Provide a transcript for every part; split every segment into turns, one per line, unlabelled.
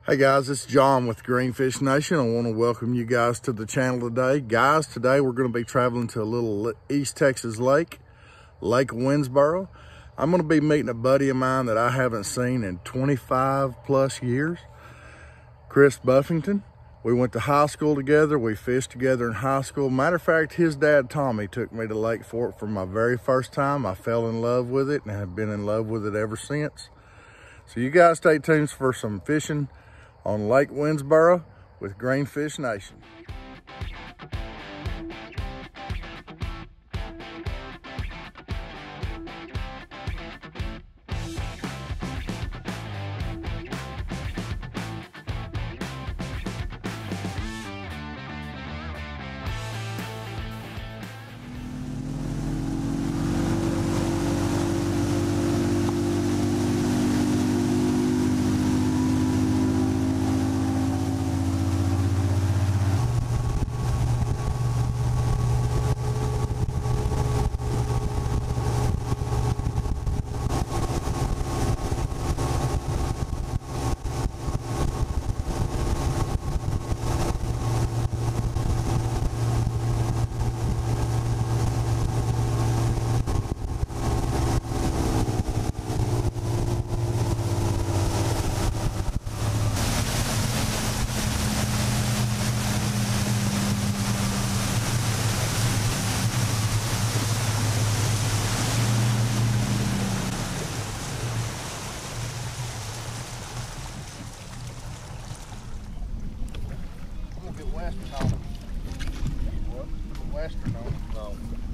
Hey guys, it's John with Greenfish Nation. I want to welcome you guys to the channel today. Guys, today we're going to be traveling to a little East Texas lake, Lake Winnsboro. I'm going to be meeting a buddy of mine that I haven't seen in 25 plus years, Chris Buffington. We went to high school together. We fished together in high school. Matter of fact, his dad, Tommy, took me to Lake Fork for my very first time. I fell in love with it and have been in love with it ever since. So you guys stay tuned for some fishing on Lake Winnsboro with Greenfish Nation. Western on it. No.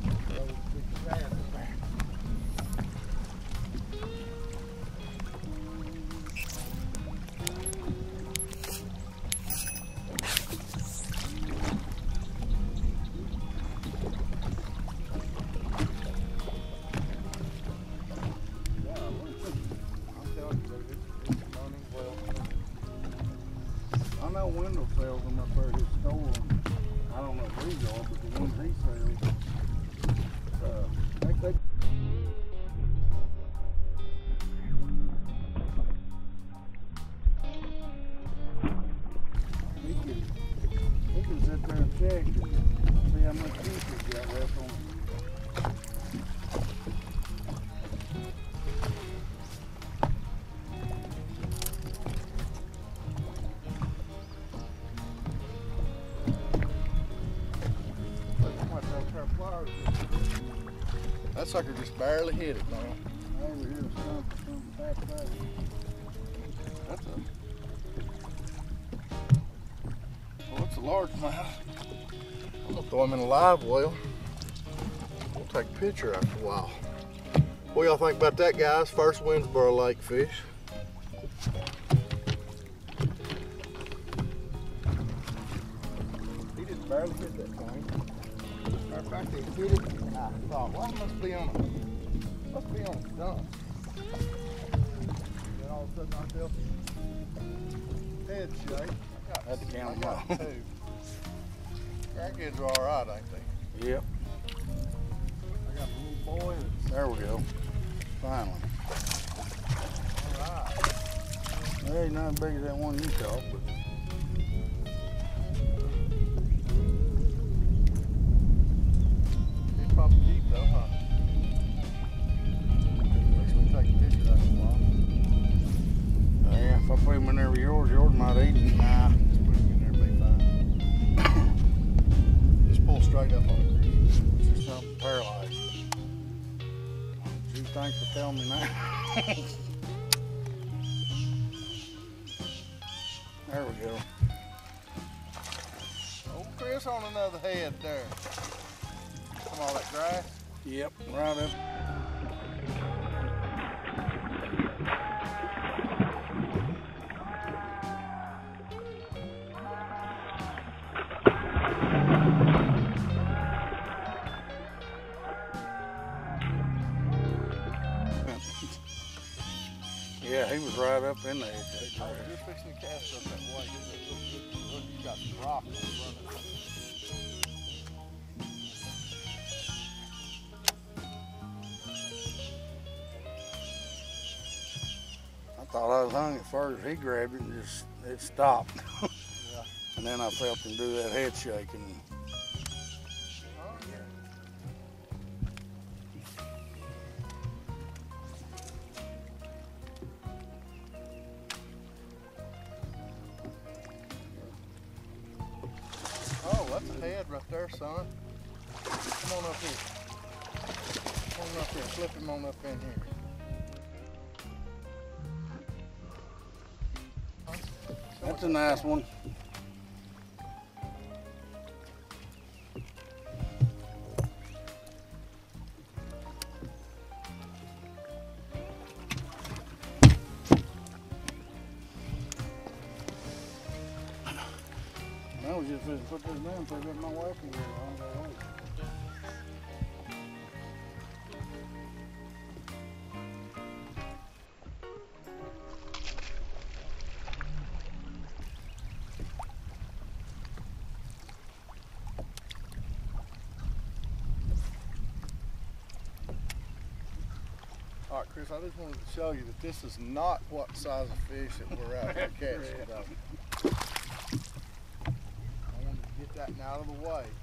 I know Wendell sells them up there at his store. I don't know if these are, but the ones he sells, I think they... He can sit there and check and see how much fish he's got left on it. That sucker just barely hit it, man. Over here, something back there. That's a largemouth. I'm gonna throw him in a live well. We'll take a picture after a while. What y'all think about that, guys? First Winnsboro lake fish. He just barely hit that thing. Matter of fact, he hit it. I thought, well, it must be on a stump. Then all of a sudden I felt head shake. I had to count them all. Crackheads are all right, ain't they? Yep. I got a little boy. There we go. Finally. All right. There ain't nothing big as that one you caught, but. Probably keep though, huh? Makes me take a picture after a while. Yeah, if I put him in there with yours might eat him. Nah, just put him in there, be fine. Just pull straight up on it. It's just something paralyzed. Gee, thanks for telling me that. There we go. Old Chris on another head there. From all that grass? Yep, right up. Yeah, he was right up in there. You're fixing to cast up that way. Look, you got some rock running.
thought I was hung at first. He grabbed it and it stopped.
Yeah.
And then I felt him do that head shaking.
Oh, yeah. Oh, that's a head right there, son. Come on up here. Come on up here. Flip him on up in here.
That's a nice one. I was just supposed to put this down so I got my wife in here. I don't go home.
All right, Chris, I just wanted to show you that this is not what size of fish that we're out here catching, though. I wanted to get that out of the way.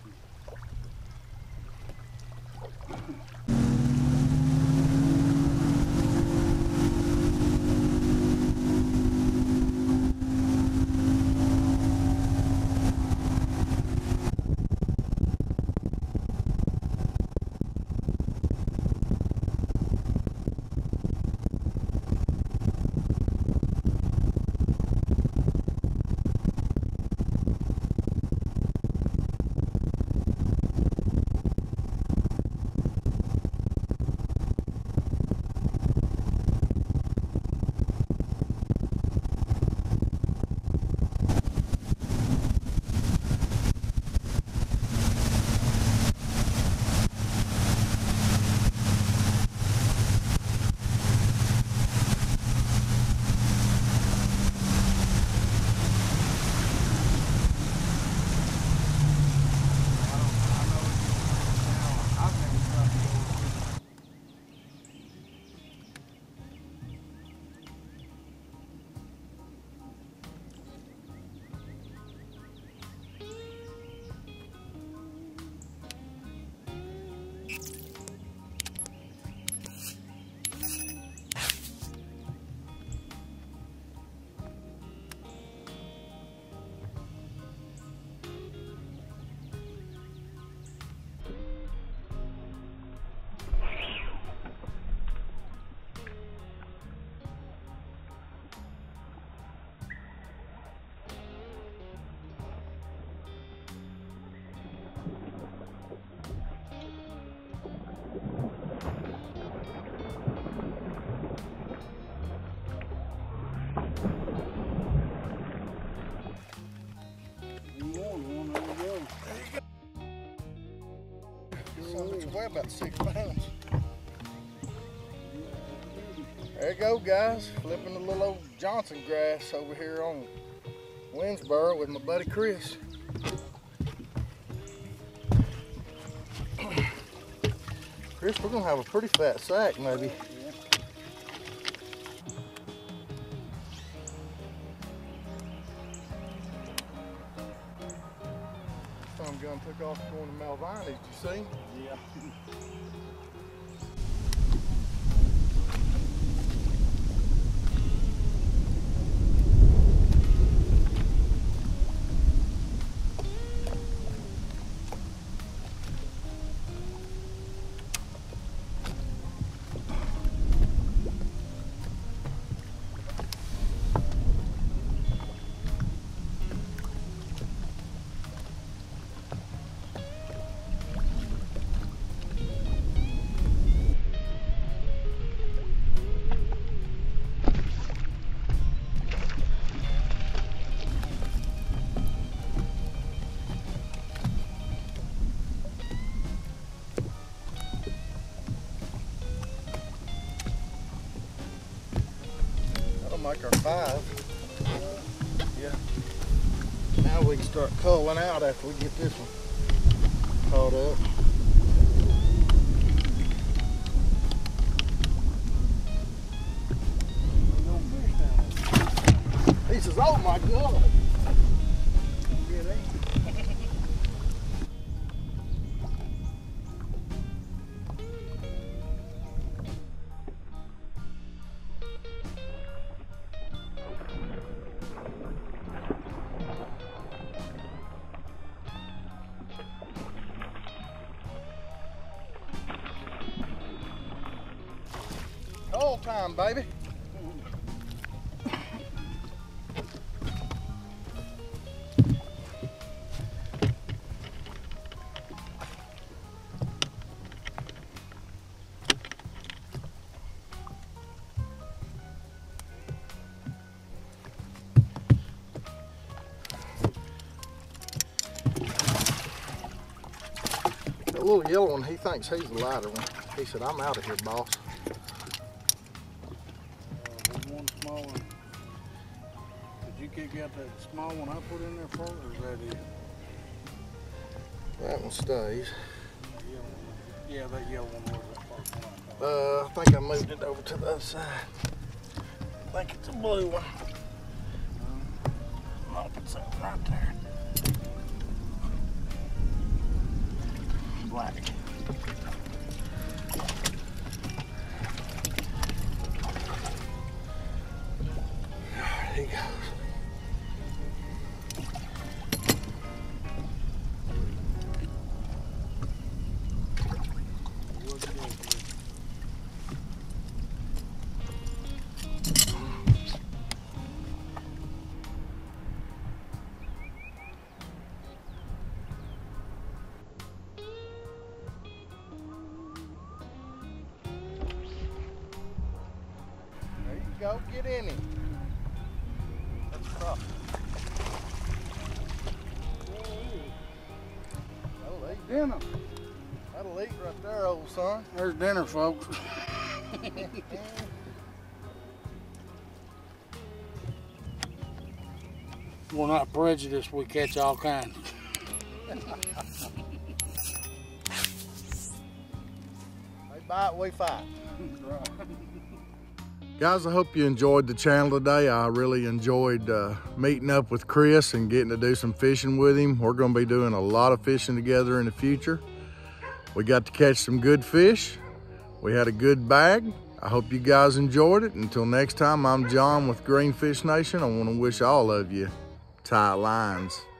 Weigh about 6 pounds. There you go, guys. Flipping the little old Johnson grass over here on Winnsboro with my buddy Chris. Chris, we're gonna have a pretty fat sack, maybe. Some gun took off going to Malvine. Did you see?
Yeah.
Like our 5. Yeah. Now we can start culling out after we get this one caught up. pieces. Oh my God.
Get it.
Cold time, baby. The little yellow one, he thinks he's the lighter one. He said, I'm out of here, boss.
There's one small one. Did you kick out that small one I put in there for, or is that it?
That one stays.
Yeah, that yellow one was that first one I caught.
I think I moved it over to the other side. I think it's a blue one. Nope, it's that one right there. Black. There he goes. There you go, get in him. That's tough. That'll eat.
Dinner.
That'll eat right there, old son.
There's dinner, folks. We're not prejudiced, we catch all kinds.
They bite, we fight.
Right.
Guys, I hope you enjoyed the channel today. I really enjoyed meeting up with Chris and getting to do some fishing with him. We're gonna be doing a lot of fishing together in the future. We got to catch some good fish. We had a good bag. I hope you guys enjoyed it. Until next time, I'm John with Greenfish Nation. I wanna wish all of you tight lines.